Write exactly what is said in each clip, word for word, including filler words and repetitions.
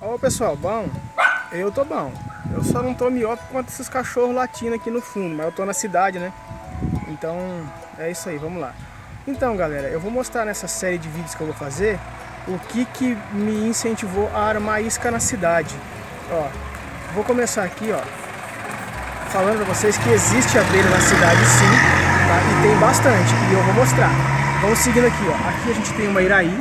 Ô pessoal, bom? Eu tô bom. Eu só não tô miope quanto esses cachorros latindo aqui no fundo, mas eu tô na cidade, né? Então é isso aí, vamos lá. Então galera, eu vou mostrar nessa série de vídeos que eu vou fazer o que que me incentivou a armar isca na cidade. Ó, vou começar aqui, ó, falando pra vocês que existe abelha na cidade sim, tá? E tem bastante, e eu vou mostrar. Vamos seguindo aqui, ó. Aqui a gente tem uma iraí,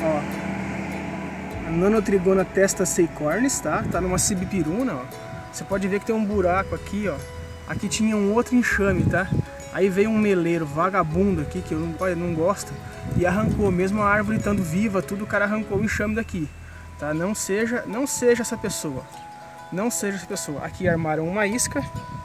ó, a Nanotrigona testa seicornis, tá? Tá numa sibipiruna, ó. Você pode ver que tem um buraco aqui, ó. Aqui tinha um outro enxame, tá? Aí veio um meleiro vagabundo aqui, que eu não, eu não gosto, e arrancou, mesmo a árvore estando viva, tudo, o cara arrancou o enxame daqui, tá? Não seja, não seja essa pessoa. Não seja essa pessoa. Aqui armaram uma isca.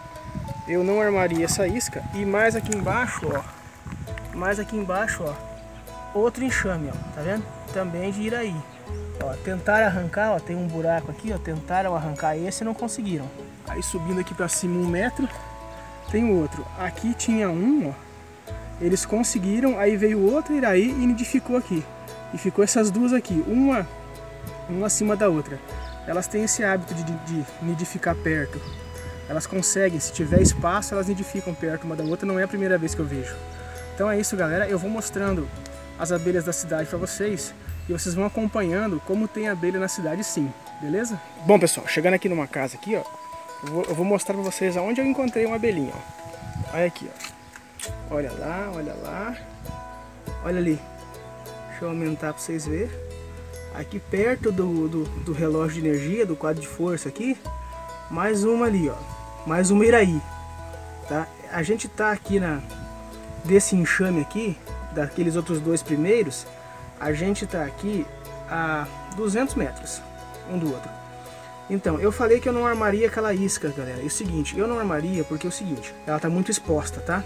Eu não armaria essa isca. E mais aqui embaixo, ó. Mais aqui embaixo, ó. Outro enxame, ó. Tá vendo? Também de iraí. Ó, tentaram arrancar, ó. Tem um buraco aqui, ó. Tentaram arrancar esse e não conseguiram. Aí subindo aqui pra cima um metro, tem outro. Aqui tinha um, ó. Eles conseguiram, aí veio outro iraí e nidificou aqui. E ficou essas duas aqui. Uma, uma acima da outra. Elas têm esse hábito de, de, de nidificar perto. Elas conseguem, se tiver espaço, elas nidificam perto uma da outra. Não é a primeira vez que eu vejo. Então é isso, galera. Eu vou mostrando as abelhas da cidade para vocês. E vocês vão acompanhando como tem abelha na cidade sim. Beleza? Bom, pessoal, chegando aqui numa casa aqui, ó. Eu vou, eu vou mostrar para vocês aonde eu encontrei uma abelhinha, ó. Olha aqui, ó. Olha lá, olha lá. Olha ali. Deixa eu aumentar para vocês verem. Aqui perto do, do, do relógio de energia, do quadro de força aqui, mais uma ali, ó, mais uma iraí, tá? A gente tá aqui na desse enxame aqui, daqueles outros dois primeiros, a gente tá aqui a duzentos metros um do outro. Então, eu falei que eu não armaria aquela isca, galera. É o seguinte, eu não armaria porque é o seguinte, ela tá muito exposta, tá?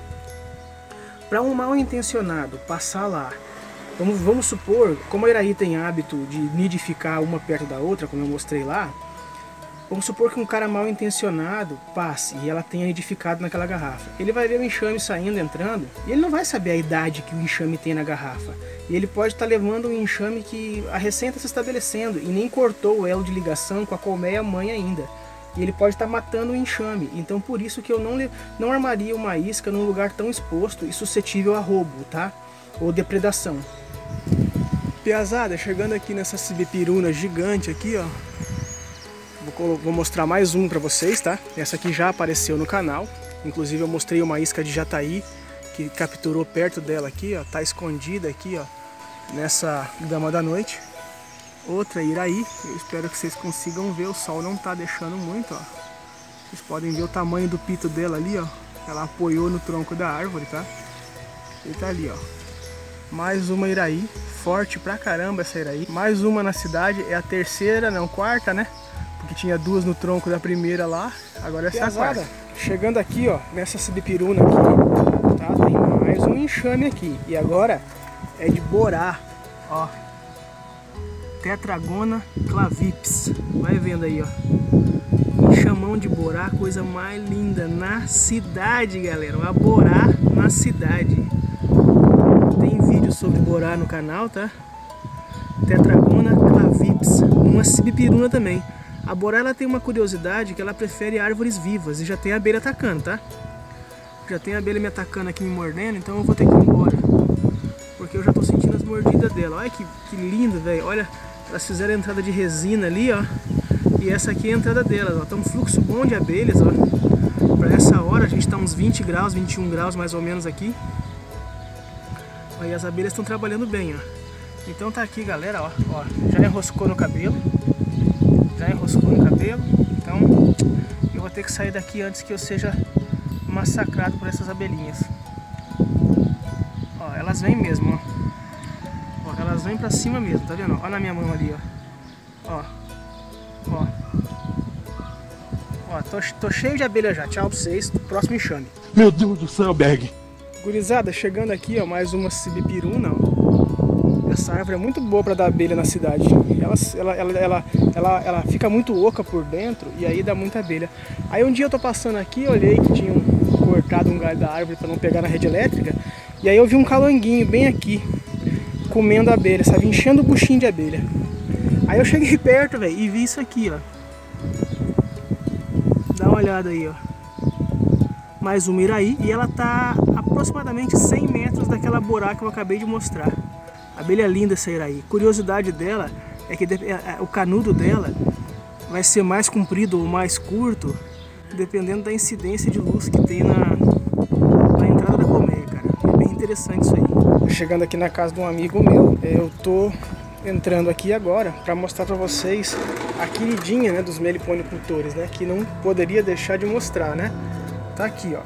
Para um mal intencionado passar lá, Vamos, vamos supor, como a iraí tem hábito de nidificar uma perto da outra, como eu mostrei lá, vamos supor que um cara mal intencionado passe e ela tenha nidificado naquela garrafa. Ele vai ver o enxame saindo, entrando, e ele não vai saber a idade que o enxame tem na garrafa. E ele pode estar levando um enxame que a recém está se estabelecendo e nem cortou o elo de ligação com a colmeia mãe ainda. E ele pode estar matando o enxame. Então por isso que eu não, não armaria uma isca num lugar tão exposto e suscetível a roubo, tá? Ou depredação. Piazada, chegando aqui nessa sibipiruna gigante aqui, ó. Vou, vou mostrar mais um pra vocês, tá? Essa aqui já apareceu no canal. Inclusive eu mostrei uma isca de jataí que capturou perto dela aqui, ó. Tá escondida aqui, ó, nessa dama da noite. Outra iraí. Eu espero que vocês consigam ver. O sol não tá deixando muito, ó. Vocês podem ver o tamanho do pito dela ali, ó. Ela apoiou no tronco da árvore, tá? Ele tá ali, ó. Mais uma iraí, forte pra caramba essa iraí. Mais uma na cidade, é a terceira, não, quarta, né? Porque tinha duas no tronco da primeira lá, agora essa é a quarta. Chegando aqui, ó, nessa sibipiruna aqui, tá? Tem mais um enxame aqui. E agora é de borá, ó. Tetragona clavips. Vai vendo aí, ó. Enxamão de borá, coisa mais linda na cidade, galera. Uma borá na cidade. Tem vídeo sobre borá no canal, tá? Tetragona clavips, uma sibipiruna também. A borá ela tem uma curiosidade que ela prefere árvores vivas e já tem abelha atacando, tá? Já tem abelha me atacando aqui, me mordendo, então eu vou ter que ir embora. Porque eu já tô sentindo as mordidas dela. Olha que, que lindo, velho. Olha, elas fizeram a entrada de resina ali, ó. E essa aqui é a entrada delas, ó. Tá um fluxo bom de abelhas, ó. Pra essa hora a gente tá uns vinte graus, vinte e um graus mais ou menos aqui. Aí as abelhas estão trabalhando bem, ó. Então tá aqui, galera, ó, ó, já enroscou no cabelo. Já enroscou no cabelo. Então eu vou ter que sair daqui antes que eu seja massacrado por essas abelhinhas. Ó, elas vêm mesmo, ó. Ó, elas vêm pra cima mesmo, tá vendo? Ó na minha mão ali, ó. Ó. Ó. Ó, tô, tô cheio de abelha já. Tchau pra vocês. Próximo enxame. Meu Deus do céu, Berg. Gurizada, chegando aqui, ó, mais uma sibipiruna, ó. Essa árvore é muito boa para dar abelha na cidade. Ela, ela, ela, ela, ela, ela fica muito oca por dentro e aí dá muita abelha. Aí um dia eu tô passando aqui, olhei que tinha um, cortado um galho da árvore para não pegar na rede elétrica. E aí eu vi um calanguinho bem aqui, comendo abelha, sabe? Enchendo o buchinho de abelha. Aí eu cheguei perto, velho, e vi isso aqui, ó. Dá uma olhada aí, ó. Mais uma iraí, e ela tá aproximadamente cem metros daquela buraca que eu acabei de mostrar. Abelha linda essa iraí. Curiosidade dela é que o canudo dela vai ser mais comprido ou mais curto, dependendo da incidência de luz que tem na, na entrada da colmeia, cara. É bem interessante isso aí. Chegando aqui na casa de um amigo meu, eu tô entrando aqui agora para mostrar para vocês a queridinha, né, dos meliponicultores, né, que não poderia deixar de mostrar, né. Tá aqui, ó,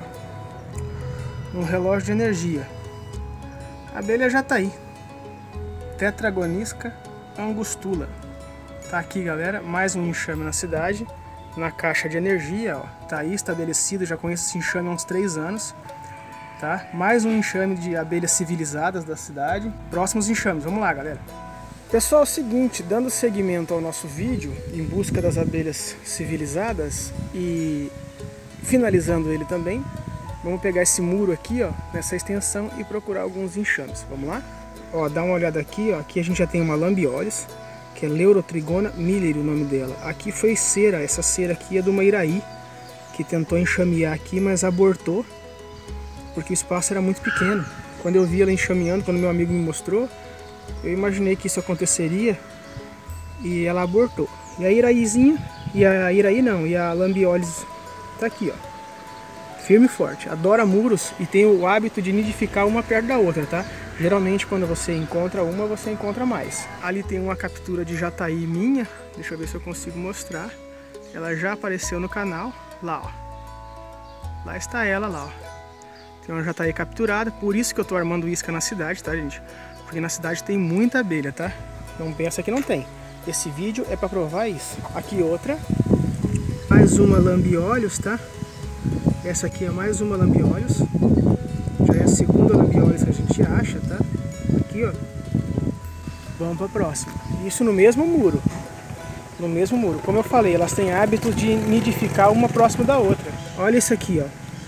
um relógio de energia. A abelha já tá aí. Tetragonisca angustula. Tá aqui, galera, mais um enxame na cidade, na caixa de energia, ó. Tá aí estabelecido, já conheço esse enxame há uns três anos. Tá? Mais um enxame de abelhas civilizadas da cidade. Próximos enxames, vamos lá, galera. Pessoal, é o seguinte, dando seguimento ao nosso vídeo em busca das abelhas civilizadas e finalizando ele também, vamos pegar esse muro aqui, ó, nessa extensão e procurar alguns enxames. Vamos lá? Ó, dá uma olhada aqui, ó. Aqui a gente já tem uma lambiollis, que é Leurotrigona milleri o nome dela. Aqui foi cera, essa cera aqui é de uma iraí, que tentou enxamear aqui, mas abortou, porque o espaço era muito pequeno. Quando eu vi ela enxameando, quando meu amigo me mostrou, eu imaginei que isso aconteceria e ela abortou. E a iraizinha, e a iraí não, e a lambiollis tá aqui, ó, firme e forte, adora muros e tem o hábito de nidificar uma perto da outra, tá? Geralmente quando você encontra uma, você encontra mais. Ali tem uma captura de jataí minha, deixa eu ver se eu consigo mostrar. Ela já apareceu no canal, lá, ó. Lá está ela, lá, ó. Tem uma jataí capturada, por isso que eu tô armando isca na cidade, tá, gente? Porque na cidade tem muita abelha, tá? Não pensa que não tem. Esse vídeo é para provar isso. Aqui outra. Mais uma lambiollis, tá? Essa aqui é mais uma lambiollis. Já é a segunda lambiollis que a gente acha, tá? Aqui, ó. Vamos para a próxima. Isso no mesmo muro. No mesmo muro. Como eu falei, elas têm hábito de nidificar uma próxima da outra. Olha isso aqui, ó.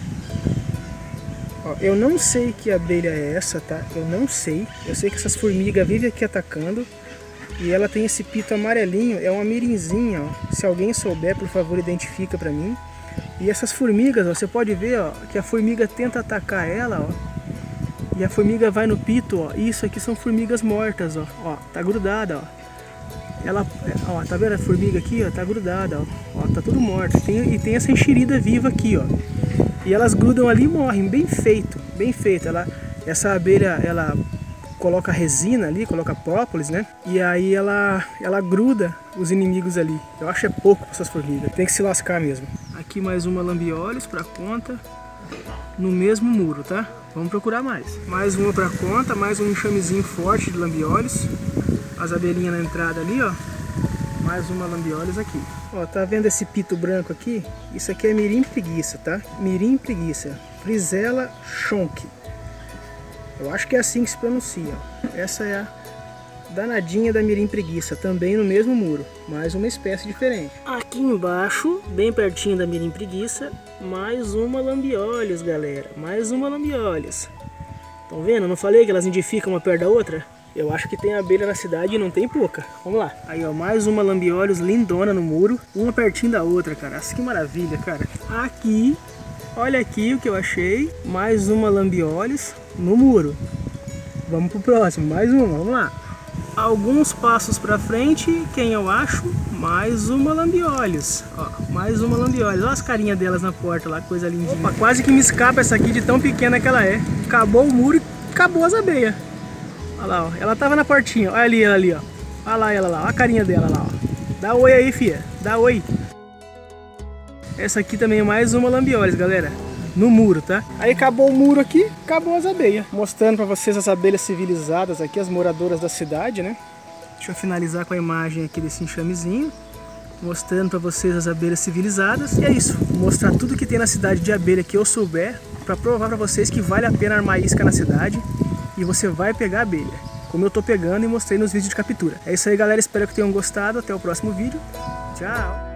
Ó, eu não sei que abelha é essa, tá? Eu não sei. Eu sei que essas formigas vivem aqui atacando. E ela tem esse pito amarelinho, é uma mirinzinha, ó. Se alguém souber, por favor, identifica pra mim. E essas formigas, ó, você pode ver, ó, que a formiga tenta atacar ela, ó. E a formiga vai no pito, ó. Isso aqui são formigas mortas, ó. Ó, tá grudada, ó. Ela, ó, tá vendo a formiga aqui, ó? Tá grudada, ó. Ó, tá tudo morto. Tem, e tem essa enxerida viva aqui, ó. E elas grudam ali e morrem, bem feito, bem feito. Ela, essa abelha, ela coloca resina ali, coloca própolis, né? E aí ela, ela gruda os inimigos ali. Eu acho que é pouco para essas formigas, tem que se lascar mesmo. Aqui mais uma lambiollis para conta, no mesmo muro, tá? Vamos procurar mais. Mais uma para conta, mais um enxamezinho forte de lambiollis. As abelhinhas na entrada ali, ó. Mais uma lambiollis aqui. Ó, tá vendo esse pito branco aqui? Isso aqui é mirim preguiça, tá? Mirim preguiça. Frisella schonck. Eu acho que é assim que se pronuncia. Essa é a danadinha da mirim preguiça, também no mesmo muro, mais uma espécie diferente. Aqui embaixo, bem pertinho da mirim preguiça, mais uma lambiollis, galera. Mais uma lambiollis. Estão vendo? Eu não falei que elas nidificam uma perto da outra? Eu acho que tem abelha na cidade e não tem pouca. Vamos lá. Aí, ó, mais uma lambiollis lindona no muro, uma pertinho da outra, cara. Nossa, que maravilha, cara. Aqui, olha aqui o que eu achei. Mais uma lambiollis no muro. Vamos pro próximo, mais uma, vamos lá. Alguns passos pra frente, quem eu acho? Mais uma lambiollis. Ó, mais uma lambiollis. Olha as carinhas delas na porta lá, coisa lindinha. Opa, quase que me escapa essa aqui de tão pequena que ela é. Acabou o muro e acabou as abelhas. Olha lá, ó. Ela tava na portinha. Olha ali, ela ali, ó. Olha lá ela lá, olha a carinha dela lá, ó. Dá oi aí, fia. Dá oi. Essa aqui também é mais uma lambiollis, galera. No muro, tá? Aí acabou o muro aqui, acabou as abelhas. Mostrando pra vocês as abelhas civilizadas aqui, as moradoras da cidade, né? Deixa eu finalizar com a imagem aqui desse enxamezinho. Mostrando pra vocês as abelhas civilizadas. E é isso. Vou mostrar tudo que tem na cidade de abelha que eu souber, pra provar pra vocês que vale a pena armar isca na cidade. E você vai pegar abelha, como eu tô pegando e mostrei nos vídeos de captura. É isso aí, galera. Espero que tenham gostado. Até o próximo vídeo. Tchau!